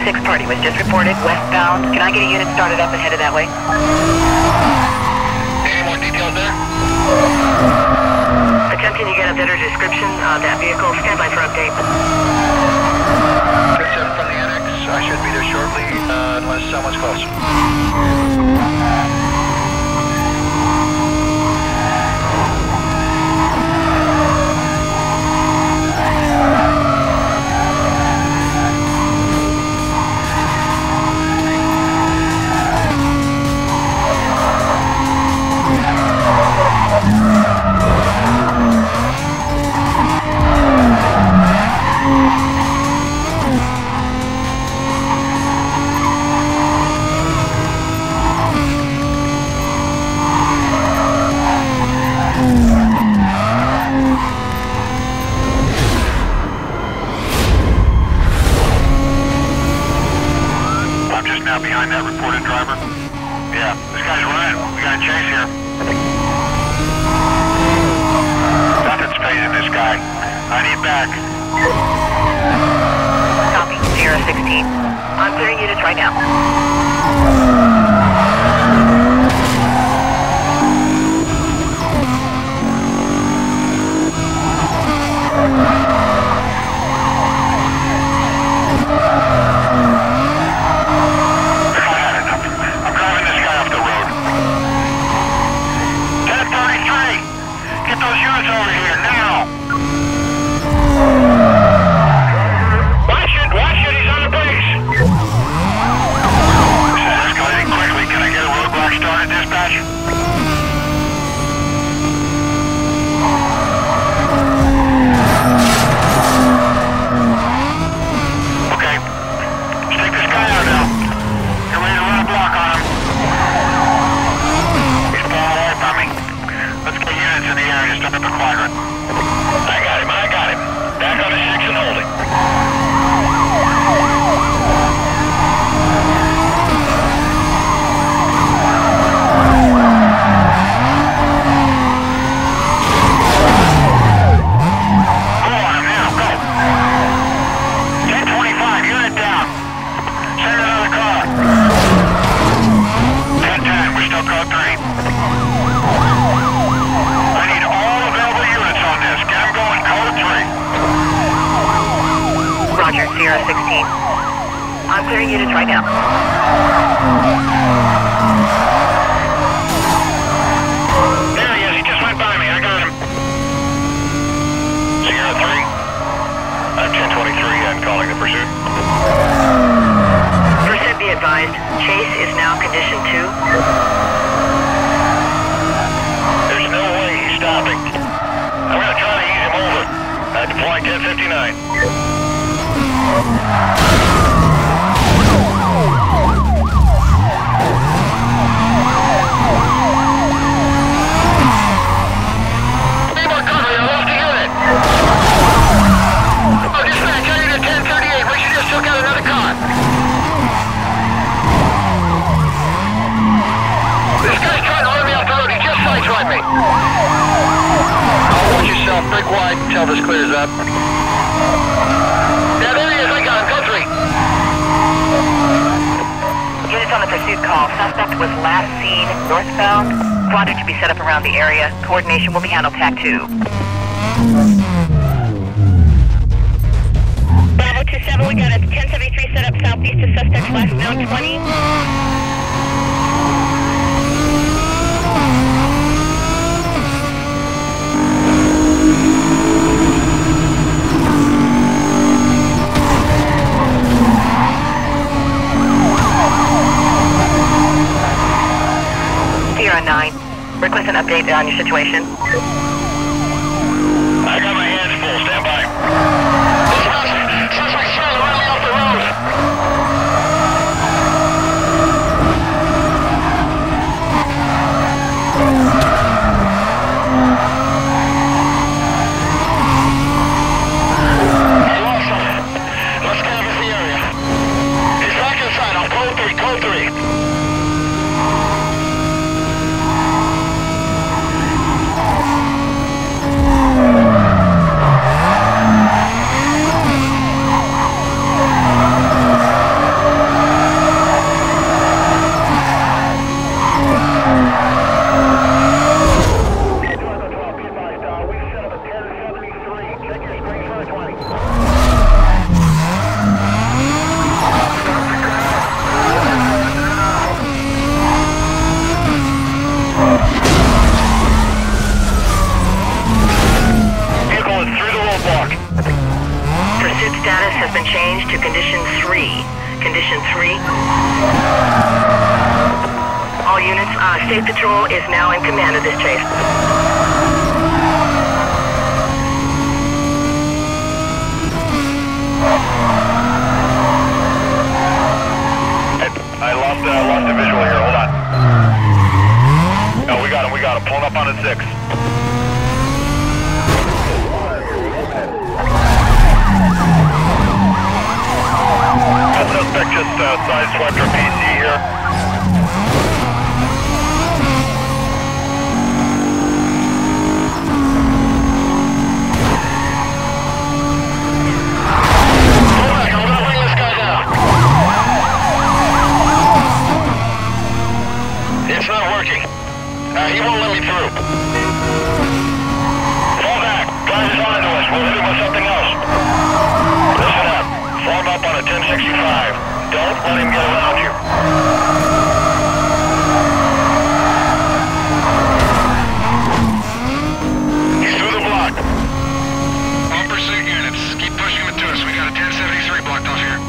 6 party was just reported westbound. Can I get a unit started up and headed that way? Any more details there? Attempting to get a better description of that vehicle. Stand by for update. 37 from the annex. I should be there shortly, unless someone's close. Behind that reported driver? Yeah, this guy's running. We got a chase here. Nothing's phasing this guy. I need back. Copy, Sierra 16. I'm clearing units right now. Sierra 16. I'm clearing units right now. There he is. He just went by me. I got him. Sierra 3. I'm 1023 and calling the pursuit. Pursuit be advised. Chase is now condition 2. There's no way he's stopping. I'm going to try to ease him over. Deploying 1059. Break wide until this clears up. Yeah, there he is. I got him. Go 3. Units on the pursuit call. Suspect was last seen northbound. Squadron to be set up around the area. Coordination will be handled TAC 2. Bravo 27, we got a 1073 set up southeast to suspect last known 20. Sierra 9, request an update on your situation. I got my hands full. Stand by. Suspect's trying to run me off the road. I lost him. Let's canvass the area. He's back inside. I'll code 3. Code 3. State Patrol is now in command of this chase. I lost a visual here. Hold on. No, we got him. Pulling up on a 6. Suspect just sideswiped our PC here. He won't let me through. Fall back. Drive his onto us. We'll hit him with something else. Listen up. Form up on a 1065. Don't let him get around you. He's through the block. All pursuit units. Keep pushing him to us. We got a 1073 blocked off here.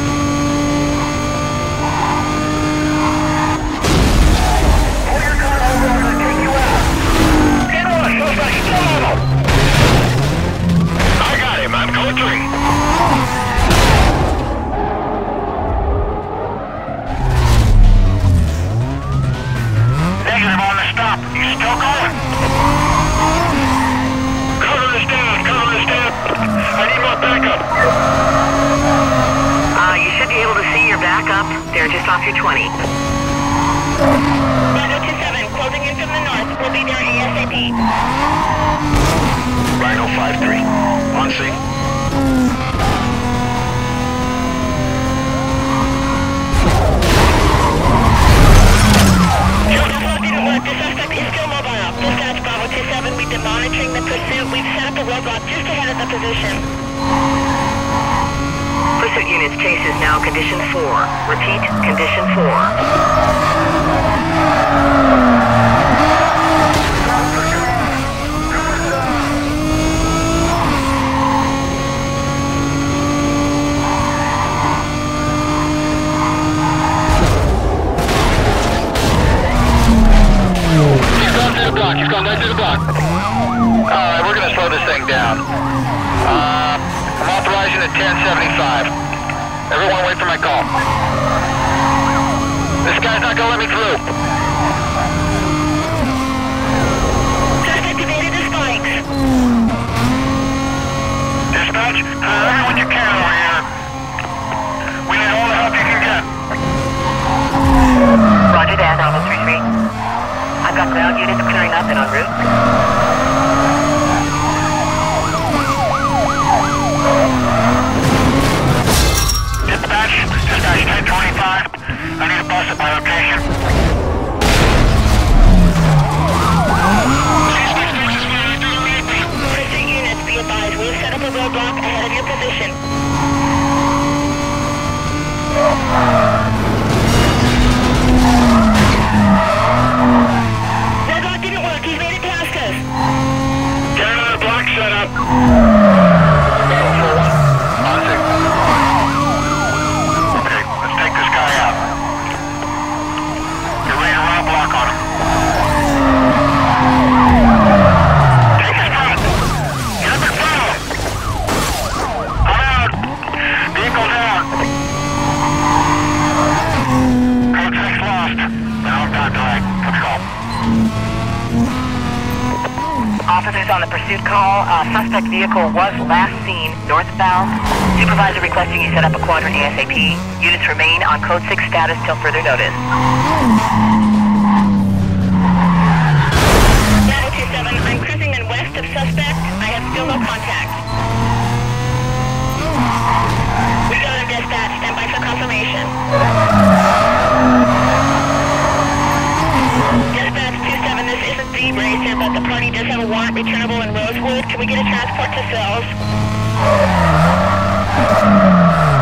I got him. I'm coaching. Negative on the stop. He's still going. Cover is down. I need more backup. You should be able to see your backup. They're just off your 20. Bravo 27, closing in from the north. We'll be there ASAP. Rhino 5-3. On scene. That didn't work. The suspect is still mobile. Dispatch Bravo 27, we've been monitoring the pursuit. We've set up a roadblock just ahead of the position. Pursuit units chase is now condition 4. Repeat, condition 4. He's gone right to the block. Alright, we're gonna slow this thing down. I'm authorizing at 1075. Everyone wait for my call. This guy's not gonna let me through. Just activated the spikes. Dispatch, everyone you can over here. We need all the help you can get. Roger that, Bravo 33. I've got ground units clearing up and en route. Dispatch 1025. I need a bus at my location. Pursuit units, be advised, we've set up a roadblock ahead of your position. Roadblock didn't work, he's made it past us. Get another block set up. Okay, let's take this guy out. Get ready to run a block on him. Take his front. Get up in front of him. I'm out. Vehicle down. Code 6 lost. Now I'm down delay. Let's go. Officers on the pursuit call. Suspect vehicle was last seen northbound. Supervisor requesting you set up a quadrant ASAP. Units remain on code 6 status till further notice. Bravo 27, I'm cruising in west of suspect. I have still no contact. We got him, dispatch. Stand by for confirmation. Dispatch 27, this isn't the racer, but the party does have a warrant returnable in Rosewood. Can we get a transport to cells?